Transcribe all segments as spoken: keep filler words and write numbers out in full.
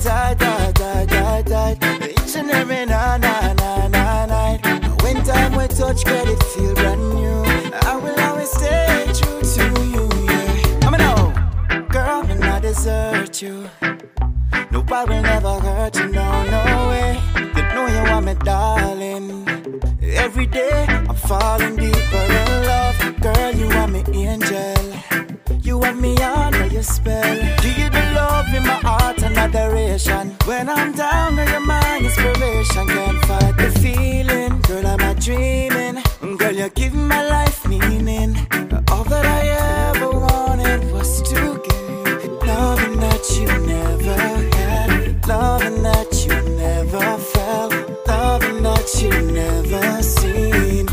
tight, tight, tight, tight, tight. Each and every night, night, night, night, night. When time we touch, girl, it feel brand new. I will always stay true to you, yeah. I'ma know, girl, when I desert you, no, I will never hurt you, no, no way. You know you want me, darling. Every day I'm falling deeper in love. Girl, you are my angel. You want me under your spell. Give you the love in my heart and adoration. When I'm down, girl, you're my inspiration. Can't fight the feeling. Girl, I'm not dreaming. Girl, you give my life meaning. All that I ever wanted was to give loving that you never had, loving that you never felt, loving that you never seen.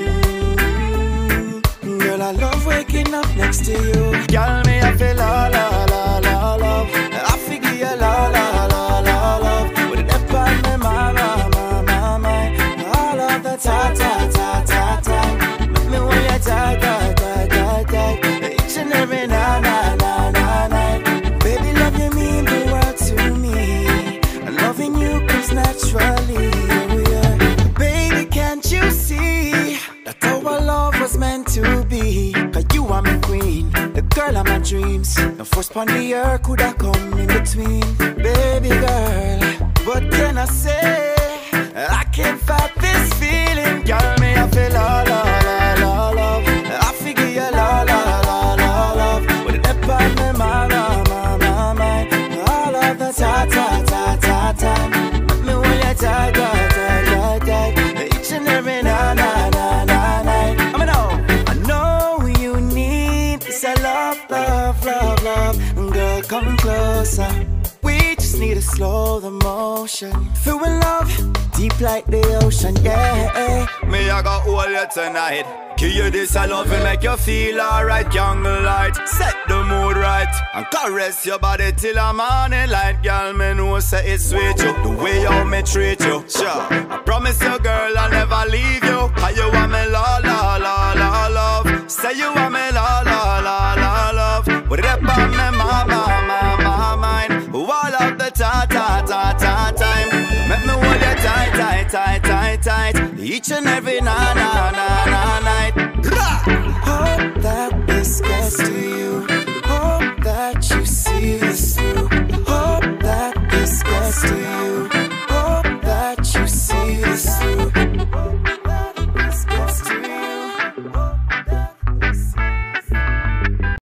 Mm-hmm. Girl, I love waking up next to you. Girl, me I feel la la la la love. I figure you la la la la love. With it up on my mama, mama, mama. All of the ta ta ta ta ta. Make me want you ta ta ta ta ta. Each and every night, night, night, night, night. Baby, love you mean the world to me. And loving you comes naturally. Oh yeah. Baby, can't you see that our love was meant to be? Cause you are my queen, the girl of my dreams. The first on the earth could have come in between. Baby girl, what can I say? I can't fight this feeling. Girl, me I feel la la la la love. I figure you la la la la love. With it up on me, my, my, my, my, my. All of the ta ta ta ta ta. Make me want you tight, tight, tight, tight, tight. Each and every night, night, night, night, night. I know, I know you need this. I love, love, love, love. Girl, come closer. We just need to slow the motion. Feeling love deep like the ocean, yeah. Me I got hold you tonight. Give you this I love and make you feel alright. Candle light, set the mood right, and caress your body till the morning light. Girl, me know say it's sweet you, the way you me treat you. Sure, I promise you, girl, I'll never leave you. Cause you want me la la la la love. Say you want me la la la la love. With it up on me, my, my, my, my mind. All of the ta ta ta ta time. Make me hold you tight, tight, tight, tight, tight. Each and every na na na na night. Hope that this gets to you. Hope that you see this through. Hope that this gets to you.